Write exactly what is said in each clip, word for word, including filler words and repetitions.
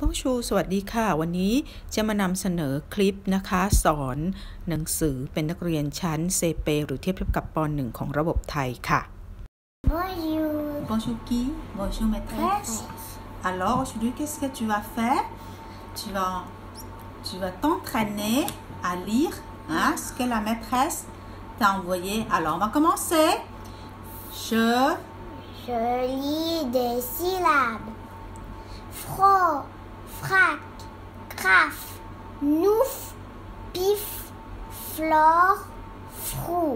Bonjour สวัสดีค่ะวันนี้จะมานำเสนอคลิปนะคะสอนหนังสือเป็นนักเรียนชั้นเซเปหรือเทียบเท่ากับป หนึ่ง ของระบบไทยค่ะ Bonjour. Bonjour qui? Bonjour maîtresse. Alors aujourd'hui qu'est-ce que tu vas faire? Tu vas tu vas t'entraîner à lire hein, ce que la maîtresse t'a envoyé. Alors on va commencer. Je Je lis des syllabes. Fro, frac, craf, nouf, pif, flore, frou.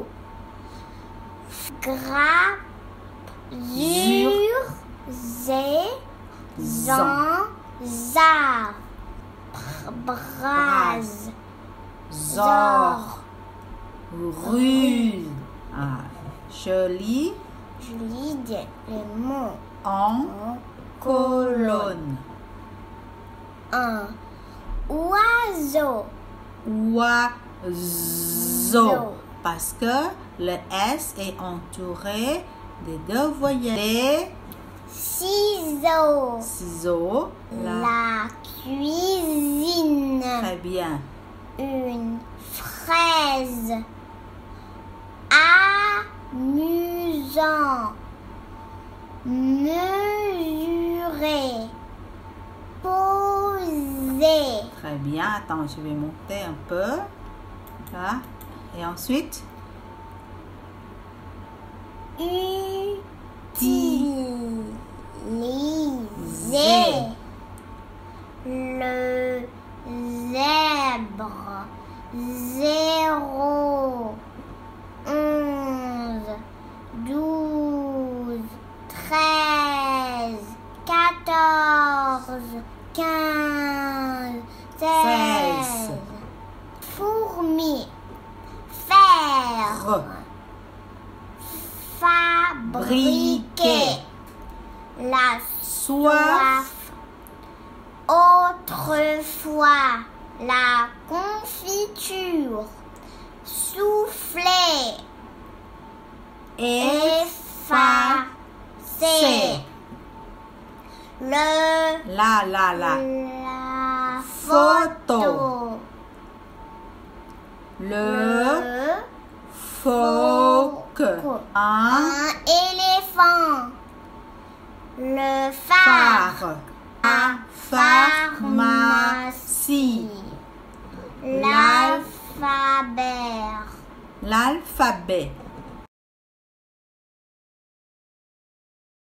Grappe, zur, zé, zan, zar. Brase, Zor Ruse ah, Je lis Je lis des, les mots en en colonne. Un oiseau. Oiseau. Parce que le S est entouré des deux voyelles. Ciseaux. Ciseaux. La... La cuisine. Très bien. Une fraise. Amusant. Mesurer. Poser. Très bien. Attends, je vais monter un peu. Là. Et ensuite Utiliser. Le zèbre. Zéro. Onze. Douze. Treize. Quatorze. Quinze. Seize. Fourmi. Faire. Fabriquer. La soif. Autrefois. La confiture. Souffler. Effacer. Le. La, la, la. La Photo. Le. Le. Phoque. Un. Un éléphant. Le phare. Phare. Un. Pharmacie. L'alphabet. L'alphabet.